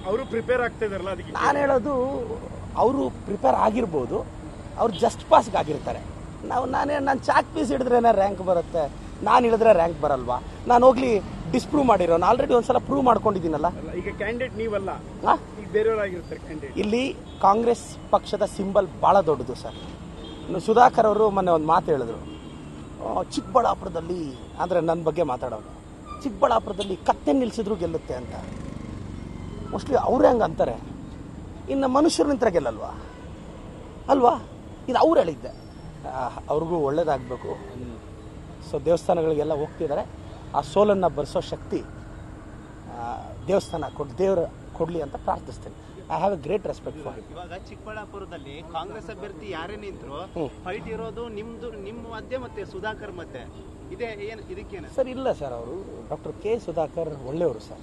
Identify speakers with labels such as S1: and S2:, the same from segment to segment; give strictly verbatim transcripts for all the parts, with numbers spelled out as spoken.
S1: ಅವರು ಪ್ರಿಪೇರ್ ಆಗ್ತಾ ಇದಾರಲ್ಲ ಅದಕ್ಕೆ
S2: ನಾನು ಹೇಳೋದು ಅವರು ಪ್ರಿಪೇರ್ ಆಗಿರ್ಬೋದು, ಅವ್ರು ಜಸ್ಟ್ ಪಾಸ್ಗೆ ಆಗಿರ್ತಾರೆ. ನಾವು ನಾನೇ ನಾನು ಚಾಕ್ ಪೀಸ್ ಹಿಡಿದ್ರೇನೆ ರ್ಯಾಂಕ್ ಬರುತ್ತೆ, ನಾನು ಹಿಡಿದ್ರೆ ರ್ಯಾಂಕ್ ಬರಲ್ವಾ? ನಾನು ಹೋಗ್ಲಿ ಡಿಸ್ಪ್ರೂವ್ ಮಾಡಿರೋ ಆಲ್ರೆಡಿ ಒಂದ್ಸಲ ಪ್ರೂವ್ ಮಾಡ್ಕೊಂಡಿದ್ದೀನಲ್ಲ.
S1: ಈಗ ಕ್ಯಾಂಡಿಡೇಟ್ ನೀವಲ್ಲ, ಈಗ ಬೇರೆಯವರಾಗಿರ್ತಾರೆ ಕ್ಯಾಂಡಿಡೇಟ್.
S2: ಇಲ್ಲಿ ಕಾಂಗ್ರೆಸ್ ಪಕ್ಷದ ಸಿಂಬಲ್ ಭಾಳ ದೊಡ್ಡದು ಸರ್. ಇನ್ನು ಸುಧಾಕರ್ ಅವರು ಮೊನ್ನೆ ಒಂದು ಮಾತು ಹೇಳಿದ್ರು, ಚಿಕ್ಕಬಳ್ಳಾಪುರದಲ್ಲಿ ಅಂದರೆ ನನ್ನ ಬಗ್ಗೆ ಮಾತಾಡೋದು, ಚಿಕ್ಕಬಳ್ಳಾಪುರದಲ್ಲಿ ಕತ್ತೆ ನಿಲ್ಲಿಸಿದ್ರು ಗೆಲ್ಲುತ್ತೆ ಅಂತ. ಮೋಸ್ಟ್ಲಿ ಅವರೇ ಹಂಗೆ ಅಂತಾರೆ, ಇನ್ನು ಮನುಷ್ಯರು ನಿಂತರ ಗೆಲ್ಲಲ್ವಾ ಅಲ್ವಾ? ಇದು ಅವ್ರು ಹೇಳಿದ್ದೆ. ಅವ್ರಿಗೂ ಒಳ್ಳೇದಾಗಬೇಕು. ಸೊ ದೇವಸ್ಥಾನಗಳಿಗೆಲ್ಲ ಹೋಗ್ತಿದ್ದಾರೆ, ಆ ಸೋಲನ್ನು ಬರೆಸೋ ಶಕ್ತಿ ದೇವಸ್ಥಾನ ಕೊಟ್ಟು ದೇವರು ಕೊಡಲಿ ಅಂತ ಪ್ರಾರ್ಥಿಸ್ತೇನೆ. I have a great respect for it.
S3: ಇವಾಗ ಚಿಕ್ಕಬಳ್ಳಾಪುರದಲ್ಲಿ ಕಾಂಗ್ರೆಸ್ ಅಭ್ಯರ್ಥಿ ಯಾರೇ ನಿಂತರು ಫೈಟ್ ಇರೋದು ನಿಮ್ದು ನಿಮ್ಮ ಮಧ್ಯೆ ಮತ್ತೆ ಸುಧಾಕರ್ ಮಧ್ಯೆ ಇದೇ ಏನು ಇದಕ್ಕೇನು
S2: ಸರ್? ಇಲ್ಲ ಸರ್, ಅವರು ಡಾಕ್ಟರ್ ಕೆ ಸುಧಾಕರ್ ಒಳ್ಳೆಯವರು ಸರ್,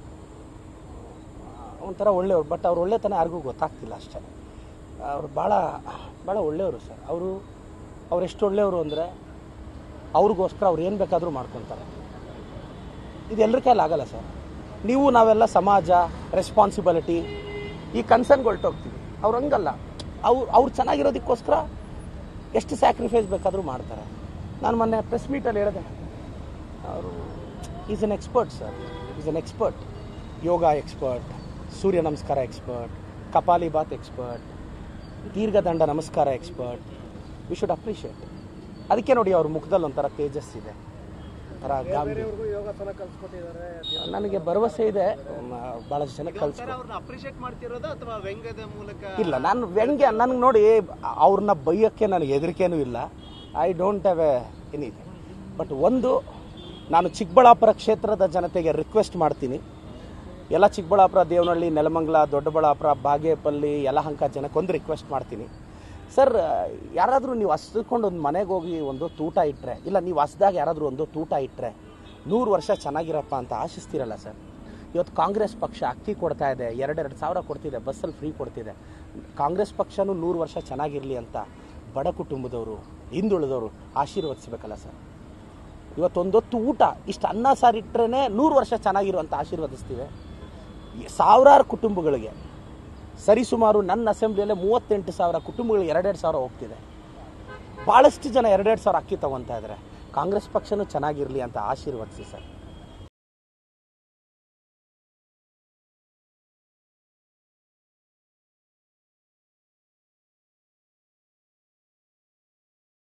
S2: ಒಂಥರ ಒಳ್ಳೆಯವರು. ಬಟ್ ಅವ್ರು ಒಳ್ಳೆತನ ಯಾರಿಗೂ ಗೊತ್ತಾಗ್ತಿಲ್ಲ ಅಷ್ಟೇ. ಅವರು ಭಾಳ ಭಾಳ ಒಳ್ಳೆಯವರು ಸರ್. ಅವರು ಅವ್ರು ಎಷ್ಟು ಒಳ್ಳೆಯವರು ಅಂದರೆ ಅವ್ರಿಗೋಸ್ಕರ ಅವ್ರು ಏನು ಬೇಕಾದರೂ ಮಾಡ್ಕೊತಾರೆ. ಇದು ಎಲ್ಲರ ಕೈಯಲ್ಲಿ ಆಗಲ್ಲ ಸರ್. ನೀವು ನಾವೆಲ್ಲ ಸಮಾಜ, ರೆಸ್ಪಾನ್ಸಿಬಿಲಿಟಿ, ಈ ಕನ್ಸರ್ನ್ಗೆ ಹೊರಟೋಗ್ತೀವಿ. ಅವ್ರು ಹಂಗಲ್ಲ. ಅವ್ರು ಅವ್ರು ಚೆನ್ನಾಗಿರೋದಕ್ಕೋಸ್ಕರ ಎಷ್ಟು ಸ್ಯಾಕ್ರಿಫೈಸ್ ಬೇಕಾದರೂ ಮಾಡ್ತಾರೆ. ನಾನು ಮೊನ್ನೆ ಪ್ರೆಸ್ ಮೀಟಲ್ಲಿ ಹೇಳಿದೆ, ಅವರು is an expert sir, is an expert. Yoga expert, surya namaskar expert, ಕಪಾಲಿ ಬಾತ್ ಎಕ್ಸ್ಪರ್ಟ್, ದೀರ್ಘದಂಡ ನಮಸ್ಕಾರ ಎಕ್ಸ್ಪರ್ಟ್. We should appreciate. ಅದಕ್ಕೆ ನೋಡಿ ಅವ್ರ ಮುಖದಲ್ಲಿ ಒಂಥರ ತೇಜಸ್ ಇದೆ, ಒಂಥರ ಗಾಂಭೀರ್ಯ. ನನಗೆ ಭರವಸೆ ಇದೆ, ಭಾಳಷ್ಟು ಜನ ಕಲ್ಸ್ಕೊಂಡು
S3: ಅಪ್ರಿಷಿಯೇಟ್ ಮಾಡ್ತಿರೋದು ಅಥವಾ ವ್ಯಂಗ್ಯದ ಮೂಲಕ?
S2: ಇಲ್ಲ, ನಾನು ವ್ಯಂಗ್ಯ ನನಗೆ ನೋಡಿ ಅವ್ರನ್ನ ಬೈಯೋಕ್ಕೆ ನನಗೆ ಹೆದರಿಕೆನೂ ಇಲ್ಲ. I don't have a anything. But ಒಂದು, ನಾನು ಚಿಕ್ಕಬಳ್ಳಾಪುರ ಕ್ಷೇತ್ರದ ಜನತೆಗೆ ರಿಕ್ವೆಸ್ಟ್ ಮಾಡ್ತೀನಿ, ಎಲ್ಲ ಚಿಕ್ಕಬಳ್ಳಾಪುರ, ದೇವನಹಳ್ಳಿ, ನೆಲಮಂಗಲ, ದೊಡ್ಡಬಳ್ಳಾಪುರ, ಬಾಗೇಪಲ್ಲಿ, ಯಲಹಂಕ ಜನಕ್ಕೊಂದು ರಿಕ್ವೆಸ್ಟ್ ಮಾಡ್ತೀನಿ. ಸರ್, ಯಾರಾದರೂ ನೀವು ಹಸ್ಕೊಂಡು ಒಂದು ಮನೆಗೆ ಹೋಗಿ ಒಂದು ತೂಟ ಇಟ್ಟರೆ, ಇಲ್ಲ ನೀವು ಹಸ್ದಾಗ ಯಾರಾದರೂ ಒಂದು ತೂಟ ಇಟ್ಟರೆ ನೂರು ವರ್ಷ ಚೆನ್ನಾಗಿರಪ್ಪ ಅಂತ ಆಶಿಸ್ತಿರಲ್ಲ ಸರ್. ಇವತ್ತು ಕಾಂಗ್ರೆಸ್ ಪಕ್ಷ ಅಕ್ಕಿ ಕೊಡ್ತಾ ಇದೆ, ಎರಡೆರಡು ಸಾವಿರ ಕೊಡ್ತಿದೆ, ಬಸ್ಸಲ್ಲಿ ಫ್ರೀ ಕೊಡ್ತಿದೆ. ಕಾಂಗ್ರೆಸ್ ಪಕ್ಷನೂ ನೂರು ವರ್ಷ ಚೆನ್ನಾಗಿರಲಿ ಅಂತ ಬಡ ಕುಟುಂಬದವರು, ಹಿಂದುಳಿದವರು ಆಶೀರ್ವದಿಸಬೇಕಲ್ಲ ಸರ್. ಇವತ್ತೊಂದೊತ್ತು ಊಟ, ಇಷ್ಟು ಅನ್ನ ಸಾರು ಇಟ್ಟರೆ ನೂರು ವರ್ಷ ಚೆನ್ನಾಗಿರುವಂಥ ಆಶೀರ್ವದಿಸ್ತೀವಿ. ಸಾವಿರಾರು ಕುಟುಂಬಗಳಿಗೆ, ಸರಿಸುಮಾರು ನನ್ನ ಅಸೆಂಬ್ಲಿಯಲ್ಲೇ ಮೂವತ್ತೆಂಟು ಸಾವಿರ ಕುಟುಂಬಗಳಿಗೆ ಎರಡೆರಡು ಸಾವಿರ ಹೋಗ್ತಿದೆ. ಭಾಳಷ್ಟು ಜನ ಎರಡೆರಡು ಸಾವಿರ ಅಕ್ಕಿ ತೊಗೊತಾ ಇದ್ದಾರೆ. ಕಾಂಗ್ರೆಸ್ ಪಕ್ಷನೂ ಚೆನ್ನಾಗಿರಲಿ ಅಂತ ಆಶೀರ್ವದಿಸಿ ಸರ್.